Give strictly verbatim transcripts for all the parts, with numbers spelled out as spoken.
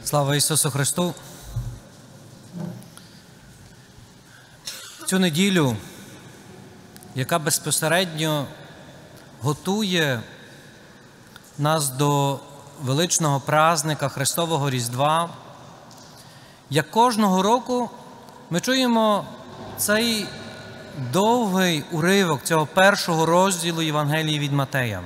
Слава Ісусу Христу! Цю неділю, яка безпосередньо готує нас до величного празника Христового Різдва, як кожного року ми чуємо цей довгий уривок цього першого розділу Євангелії від Матея.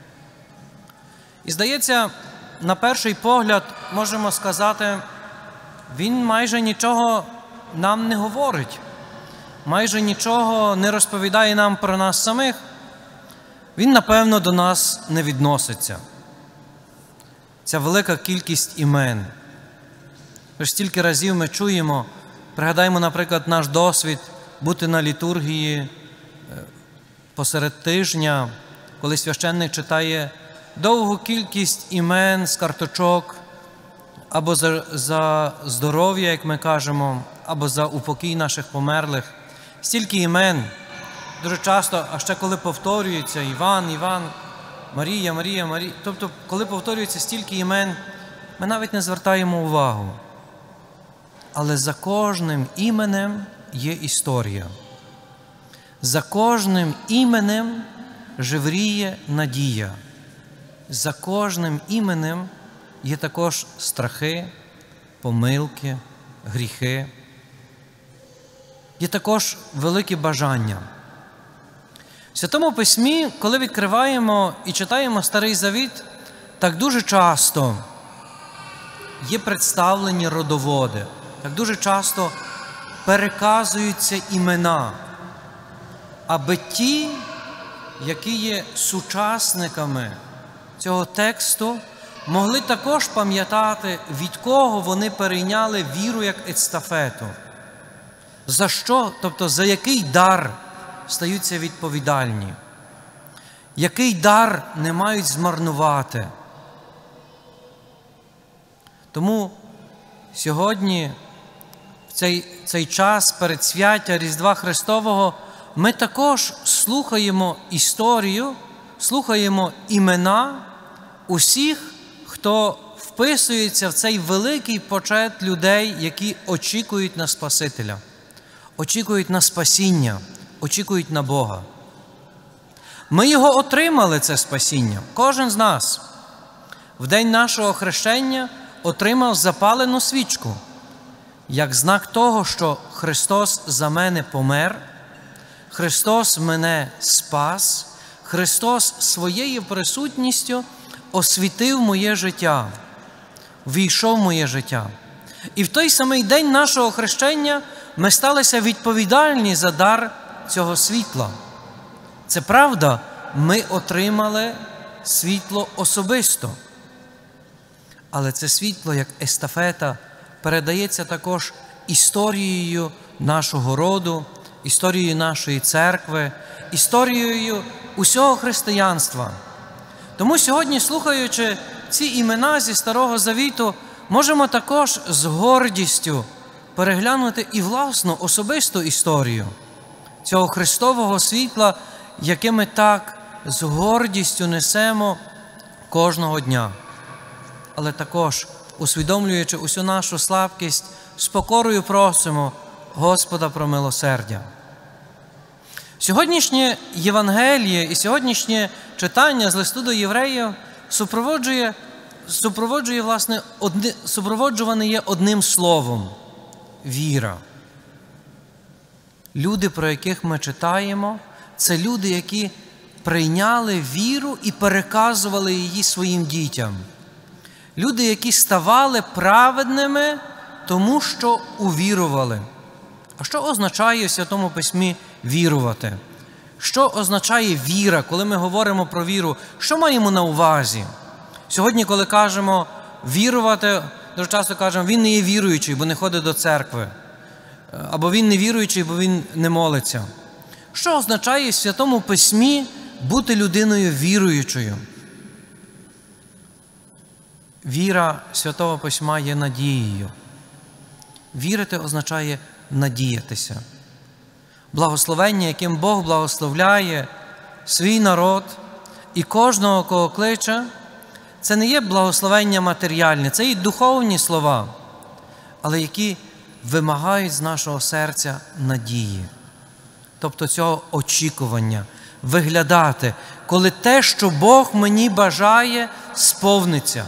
І здається, на перший погляд, можемо сказати, він майже нічого нам не говорить, майже нічого не розповідає нам про нас самих. Він, напевно, до нас не відноситься. Ця велика кількість імен. Тож стільки разів ми чуємо, пригадаємо, наприклад, наш досвід бути на літургії посеред тижня, коли священник читає довгу кількість імен з карточок, або за, за здоров'я, як ми кажемо, або за упокій наших померлих. Стільки імен, дуже часто, а ще коли повторюється Іван, Іван, Марія, Марія, Марія, тобто, коли повторюється стільки імен, ми навіть не звертаємо увагу. Але за кожним іменем є історія. За кожним іменем жевріє надія. За кожним іменем є також страхи, помилки, гріхи. Є також великі бажання. В Святому Письмі, коли відкриваємо і читаємо Старий Завіт, так дуже часто є представлені родоводи, так дуже часто переказуються імена, аби ті, які є сучасниками цього тексту, могли також пам'ятати, від кого вони перейняли віру як естафету. За що, тобто за який дар стаються відповідальні, який дар не мають змарнувати. Тому сьогодні, в цей, цей час передсвяття Різдва Христового, ми також слухаємо історію, слухаємо імена усіх, хто вписується в цей великий почет людей, які очікують на Спасителя, очікують на спасіння, очікують на Бога. Ми його отримали, це спасіння. Кожен з нас в день нашого хрещення отримав запалену свічку, як знак того, що Христос за мене помер, Христос мене спас, Христос своєю присутністю освітив моє життя, ввійшов в моє життя. І в той самий день нашого хрещення ми сталися відповідальні за дар цього світла. Це правда, ми отримали світло особисто. Але це світло, як естафета, передається також історією нашого роду, історією нашої церкви, історією усього християнства. Тому сьогодні, слухаючи ці імена зі Старого Завіту, можемо також з гордістю переглянути і власну особисту історію цього Христового світла, яке ми так з гордістю несемо кожного дня. Але також, усвідомлюючи усю нашу слабкість, з покорою просимо Господа про милосердя. Сьогоднішнє Євангеліє і сьогоднішнє читання з листу до євреїв супроводжує, супроводжує, власне, одни, супроводжуване є одним словом – віра. Люди, про яких ми читаємо, це люди, які прийняли віру і переказували її своїм дітям. Люди, які ставали праведними, тому що увірували. А що означає в Святому Письмі вірувати? Що означає віра, коли ми говоримо про віру? Що маємо на увазі? Сьогодні, коли кажемо вірувати, дуже часто кажемо, він не є віруючий, бо не ходить до церкви. Або він не віруючий, бо він не молиться. Що означає в Святому Письмі бути людиною віруючою? Віра Святого Письма є надією. Вірити означає надіятися. Благословення, яким Бог благословляє свій народ і кожного, кого кличе, це не є благословення матеріальне, це і духовні слова, але які вимагають з нашого серця надії. Тобто цього очікування, виглядати, коли те, що Бог мені бажає, сповниться.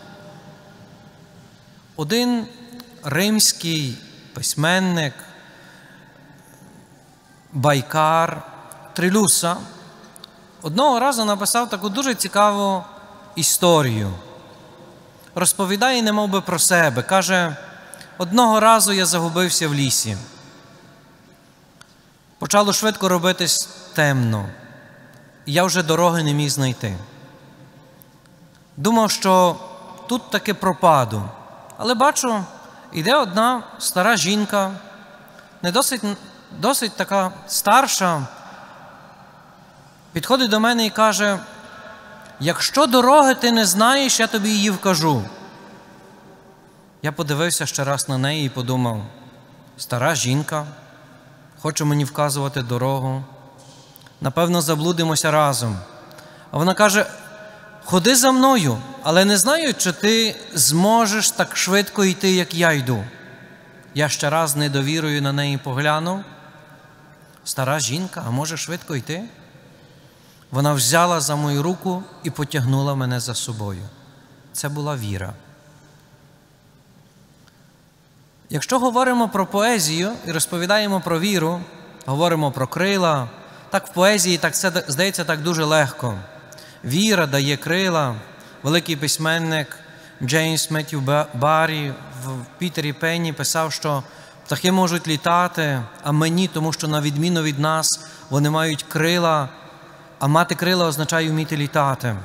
Один римський письменник, байкар Трилюса одного разу написав таку дуже цікаву історію. Розповідає немов би про себе. Каже, одного разу я загубився в лісі. Почало швидко робитись темно. І я вже дороги не міг знайти. Думав, що тут таки пропаду. Але бачу, іде одна стара жінка, не досить, досить така старша, підходить до мене і каже, якщо дороги ти не знаєш, я тобі її вкажу. Я подивився ще раз на неї і подумав, стара жінка, хоче мені вказувати дорогу, напевно, заблудимося разом. А вона каже, ходи за мною, але не знаю, чи ти зможеш так швидко йти, як я йду. Я ще раз недовірою на неї поглянув. Стара жінка, а може швидко йти? Вона взяла за мою руку і потягнула мене за собою. Це була віра. Якщо говоримо про поезію і розповідаємо про віру, говоримо про крила, так в поезії так це здається так дуже легко. Віра дає крила. Великий письменник Джеймс Меттью Баррі в Пітері Пенні писав, що птахи можуть літати, а мені, тому що на відміну від нас, вони мають крила, а мати крила означає вміти літати.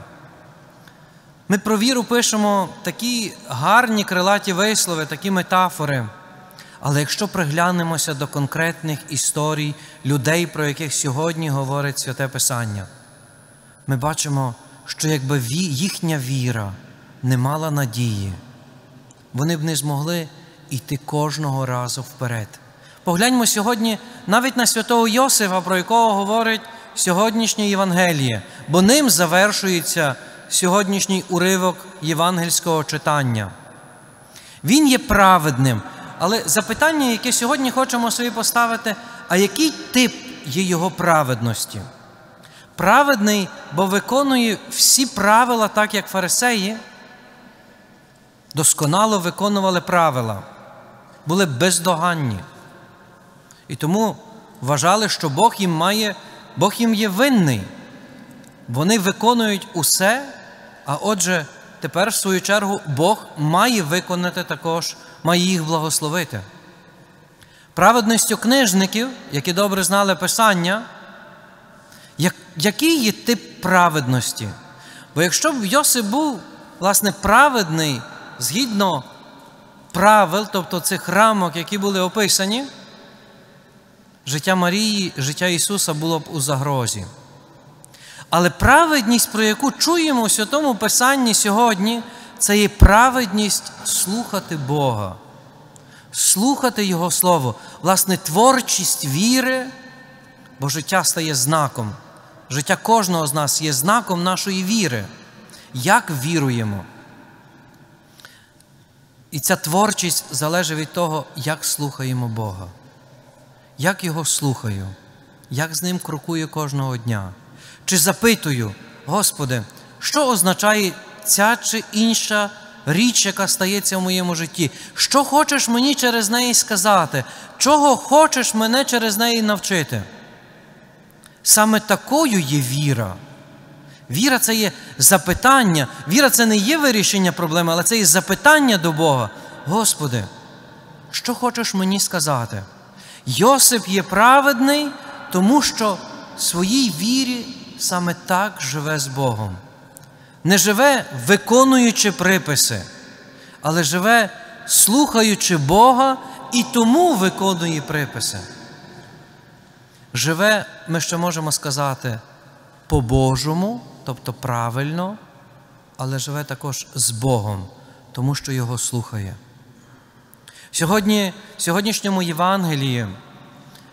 Ми про віру пишемо такі гарні крилаті вислови, такі метафори. Але якщо приглянемося до конкретних історій людей, про яких сьогодні говорить Святе Писання, ми бачимо, що якби їхня віра не мала надії, вони б не змогли йти кожного разу вперед. Погляньмо сьогодні навіть на святого Йосифа, про якого говорить сьогоднішнє Євангеліє, бо ним завершується сьогоднішній уривок євангельського читання. Він є праведним, але запитання, яке сьогодні хочемо собі поставити, а який тип є його праведності? Праведний, бо виконує всі правила так, як фарисеї, досконало виконували правила, були бездоганні. І тому вважали, що Бог їм має, Бог їм є винний. Вони виконують усе, а отже, тепер, в свою чергу, Бог має виконати також, має їх благословити. Праведністю книжників, які добре знали Писання, як, який є тип праведності? Бо якщо б Йосип був, власне, праведний, згідно правил, тобто цих рамок, які були описані, життя Марії, життя Ісуса було б у загрозі. Але праведність, про яку чуємо у Святому Писанні сьогодні, це є праведність слухати Бога, слухати Його Слово. Власне, творчість віри, бо життя стає знаком. Життя кожного з нас є знаком нашої віри. Як віруємо? І ця творчість залежить від того, як слухаємо Бога. Як Його слухаю? Як з Ним крокую кожного дня? Чи запитую, Господи, що означає ця чи інша річ, яка стається в моєму житті? Що хочеш мені через неї сказати? Чого хочеш мене через неї навчити? Саме такою є віра. Віра – це є запитання. Віра – це не є вирішення проблеми, але це є запитання до Бога. Господи, що хочеш мені сказати? Йосип є праведний, тому що в своїй вірі саме так живе з Богом. Не живе, виконуючи приписи, але живе, слухаючи Бога, і тому виконує приписи. Живе, ми ще можемо сказати, по-божому, тобто правильно, але живе також з Богом, тому що Його слухає. Сьогодні, в сьогоднішньому Євангелії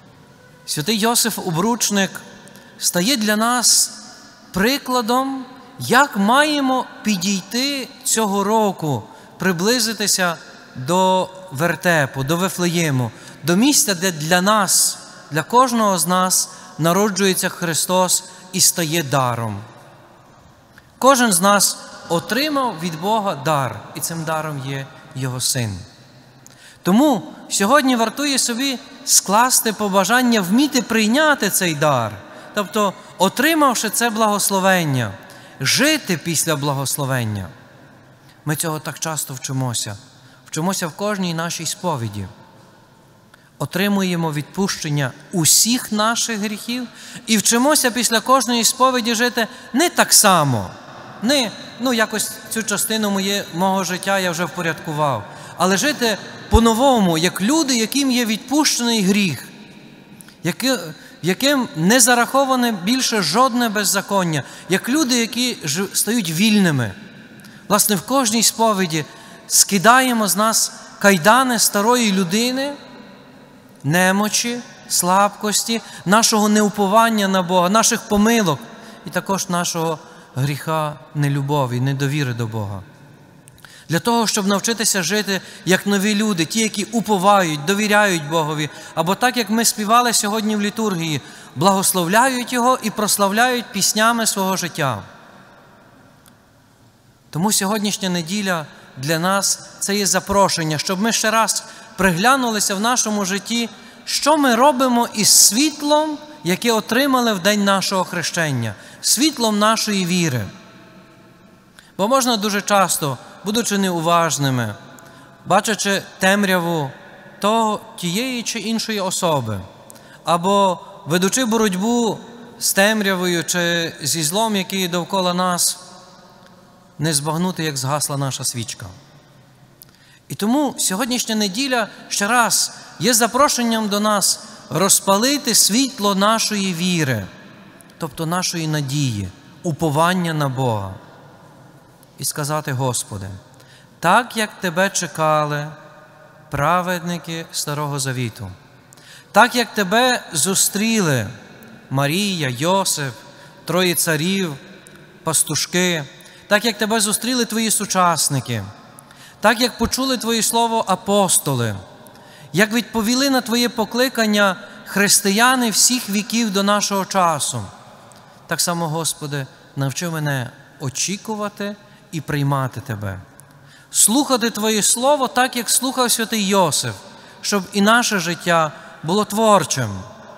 святий Йосиф Обручник стає для нас прикладом як маємо підійти цього року, приблизитися до вертепу, до Вифлеєму, до місця, де для нас, для кожного з нас народжується Христос і стає даром. Кожен з нас отримав від Бога дар, і цим даром є Його Син. Тому сьогодні вартує собі скласти побажання вміти прийняти цей дар, тобто, отримавши це благословення, жити після благословення. Ми цього так часто вчимося. Вчимося в кожній нашій сповіді. Отримуємо відпущення усіх наших гріхів і вчимося після кожної сповіді жити не так само. Не, ну якось цю частину моє, мого життя я вже впорядкував. Але жити по-новому, як люди, яким є відпущений гріх, які, яким не зараховане більше жодне беззаконня, як люди, які стають вільними. Власне, в кожній сповіді скидаємо з нас кайдани старої людини, немочі, слабкості, нашого неуповання на Бога, наших помилок і також нашого гріха нелюбові, недовіри до Бога. Для того, щоб навчитися жити як нові люди, ті, які уповають, довіряють Богові, або так, як ми співали сьогодні в літургії, благословляють Його і прославляють піснями свого життя. Тому сьогоднішня неділя для нас – це є запрошення, щоб ми ще раз приглянулися в нашому житті, що ми робимо із світлом, яке отримали в день нашого хрещення, світлом нашої віри. Бо можна дуже часто, будучи неуважними, бачачи темряву того, тієї чи іншої особи, або ведучи боротьбу з темрявою чи зі злом, який є довкола нас, не збагнути, як згасла наша свічка. І тому сьогоднішня неділя ще раз є запрошенням до нас розпалити світло нашої віри, тобто нашої надії, уповання на Бога. І сказати: Господи, так як Тебе чекали праведники Старого Завіту, так як Тебе зустріли Марія, Йосиф, троє царів, пастушки, так як Тебе зустріли Твої сучасники, так як почули Твоє Слово апостоли, як відповіли на Твоє покликання християни всіх віків до нашого часу, так само, Господи, навчи мене очікувати і приймати Тебе. Слухати Твоє Слово так, як слухав святий Йосиф, щоб і наше життя було творчим,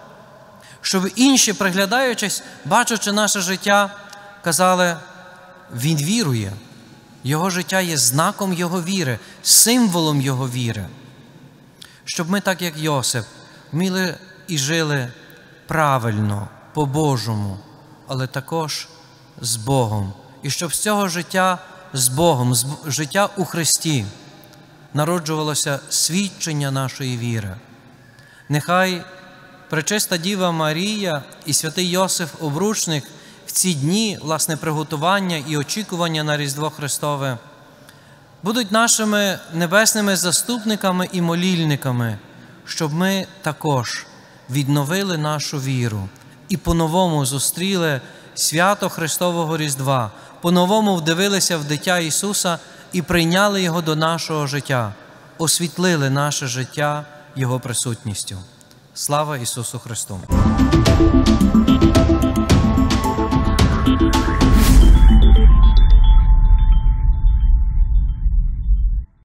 щоб інші, приглядаючись, бачачи наше життя, казали: він вірує, його життя є знаком його віри, символом його віри. Щоб ми, так як Йосиф, вміли і жили правильно, по-божому, але також з Богом. І щоб з цього життя з Богом, з життя у Христі народжувалося свідчення нашої віри. Нехай Пречиста Діва Марія і святий Йосиф Обручник в ці дні, власне, приготування і очікування на Різдво Христове будуть нашими небесними заступниками і молільниками, щоб ми також відновили нашу віру і по-новому зустріли свято Христового Різдва, по-новому вдивилися в дитя Ісуса і прийняли Його до нашого життя, освітлили наше життя Його присутністю. Слава Ісусу Христу!